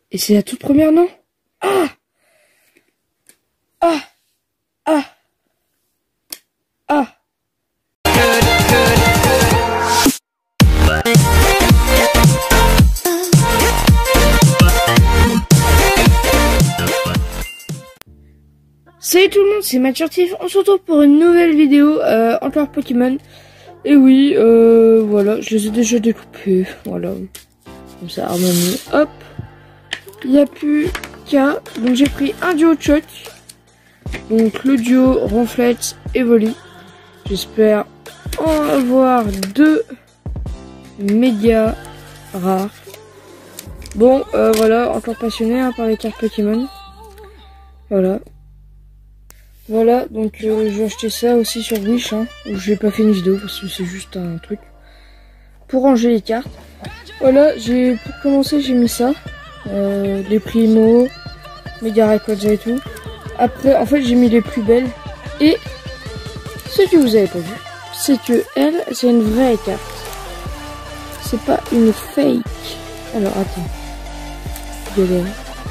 Et c'est la toute première, non? Ah! Ah! Ah! Ah! Salut tout le monde, c'est Match Furtif. On se retrouve pour une nouvelle vidéo encore Pokémon. Et oui, voilà, je les ai déjà découpés. Voilà, comme ça, harmonie. Hop, il n'y a plus qu'un. Donc j'ai pris un duo choc. Donc le duo Ronflette et Voli. J'espère en avoir deux méga rares. Bon, voilà, encore passionné hein, par les cartes Pokémon. Voilà. Voilà, donc j'ai acheté ça aussi sur Wish, hein, où j'ai pas fait une vidéo parce que c'est juste un truc pour ranger les cartes. Voilà, pour commencer j'ai mis ça, les Primo, Mega Rayquaza et tout. Après, en fait j'ai mis les plus belles et ce que vous avez pas vu, c'est que elle, c'est une vraie carte. C'est pas une fake. Alors attends, regardez.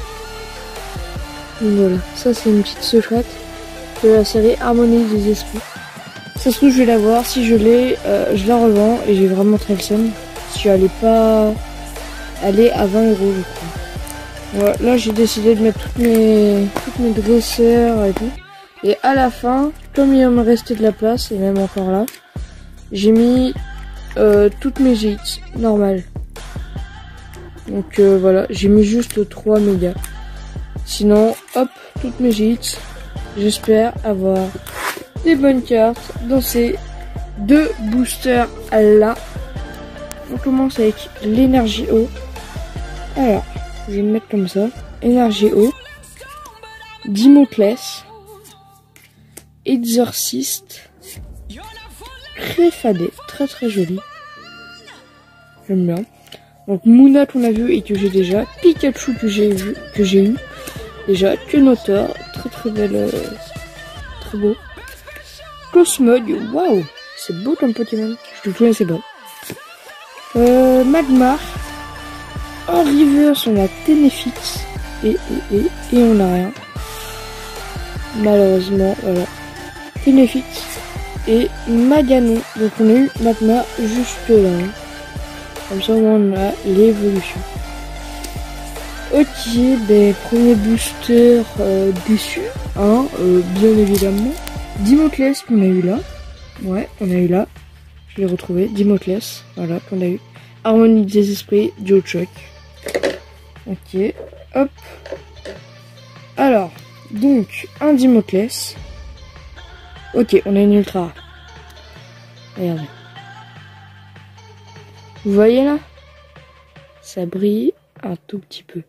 Voilà, ça c'est une petite secrète de la série Harmonie des esprits. Ça se trouve je vais la voir, si je l'ai, je la revends et j'ai vraiment très le seum. Si elle est pas, elle est à 20 € je crois. Voilà, là j'ai décidé de mettre toutes mes dresseurs et tout. Et à la fin, comme il va me rester de la place, et même encore là, j'ai mis toutes mes GX normales. Donc voilà, j'ai mis juste 3 mégas. Sinon, hop, toutes mes GX. J'espère avoir des bonnes cartes dans ces deux boosters là. On commence avec l'énergie eau. Alors, je vais me mettre comme ça. Énergie eau. Dimoclès. Exorciste. Clefadé. Très très joli. J'aime bien. Donc Mouna qu'on a vu et que j'ai déjà. Pikachu que j'ai eu. Déjà, Kenotor, très belle, très beau. Cosmog, waouh, c'est beau comme Pokémon, je le connaissais pas. Magmar, en reverse on a Tenefix, et on n'a rien. Malheureusement, voilà. Tenefix et Maganon, donc on a eu Magmar juste là. Hein. Comme ça on a l'évolution. Ok, ben premier booster déçu, hein, bien évidemment. Dimoclès qu'on a eu là. Ouais, on a eu là. Je l'ai retrouvé, Dimoclès, voilà, qu'on a eu. Harmonie des esprits, duo choc. Ok, hop. Alors, donc, un Dimoclès. Ok, on a une ultra. Regardez. Vous voyez là? Ça brille un tout petit peu.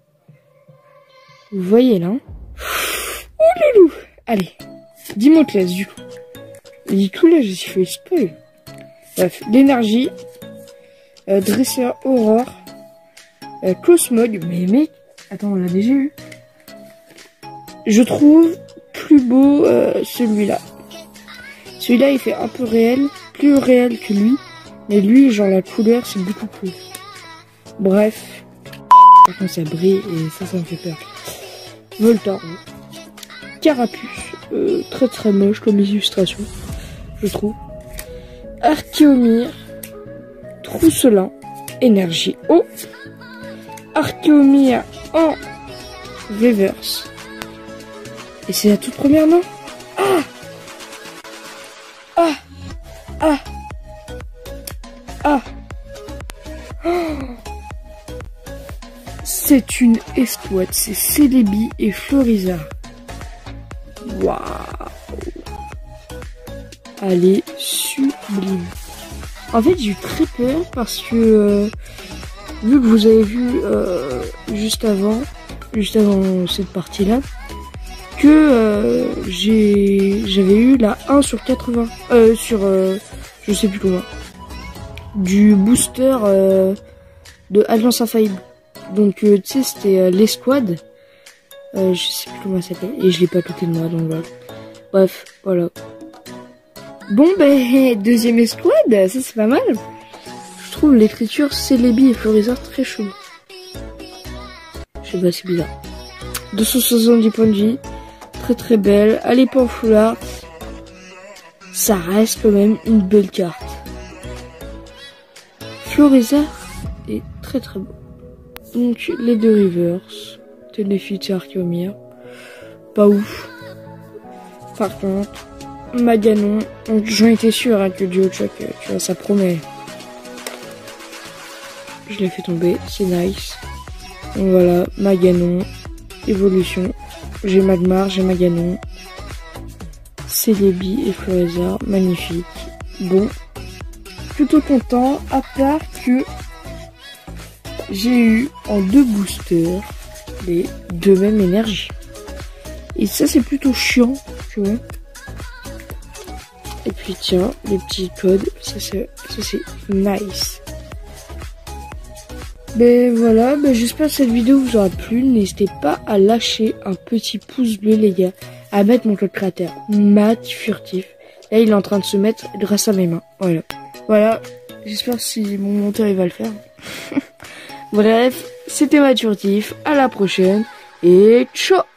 Vous voyez là? Oh loulou! Allez, Dimoclès du coup. Et du coup là, j'ai fait spoil. Bref, l'énergie, dresseur Aurore, Cosmog, mais mec, attends, on l'a déjà eu. Je trouve plus beau celui-là. Celui-là, il fait un peu réel, plus réel que lui. Mais lui, genre la couleur, c'est beaucoup plus. Bref. Par contre, ça brille et ça me fait peur. Voltorb. Carapuce. Très moche comme illustration, je trouve. Archéomir. Trousselin. Énergie eau. Archéomir en reverse. Et c'est la toute première, non? Ah! Ah! Ah! Ah! Oh! C'est une escouade, c'est Celebi et Floriza. Waouh! Elle est sublime. En fait, j'ai eu très peur parce que vu que vous avez vu juste avant cette partie-là, que j'avais eu la 1 sur 80, je sais plus comment, du booster de Alliance Infaillible. Donc tu sais, c'était l'escouade, je sais plus comment ça s'appelle, et je l'ai pas à côté de moi, donc voilà. Bref, voilà. Bon ben, deuxième escouade, ça c'est pas mal. Je trouve l'écriture Celebi et Floriza très chou. sais pas, c'est bizarre. 270 points de vie. Très très belle. Elle est pas en full art. Ça reste quand même une belle carte. Florizard est très très beau. Donc les deux rivers. Tenefit et Archeomir. Pas ouf. Par contre, Maganon. J'en étais sûr hein, que Duochoc, tu vois, ça promet. Je l'ai fait tomber, c'est nice. Donc voilà, Maganon. Évolution. J'ai Magmar, j'ai Maganon. Celebi et Florizard, magnifique. Bon, plutôt content, à part que j'ai eu en 2 boosters les 2 mêmes énergies. Et ça c'est plutôt chiant, tu vois. Et puis tiens, les petits codes, ça c'est nice. Ben voilà, ben j'espère que cette vidéo vous aura plu. N'hésitez pas à lâcher un petit pouce bleu les gars, à mettre mon code créateur Matt Furtif. Là il est en train de se mettre grâce à mes mains. Voilà, j'espère que si mon monteur il va le faire. Bref, c'était Matt Furtif, à la prochaine et ciao.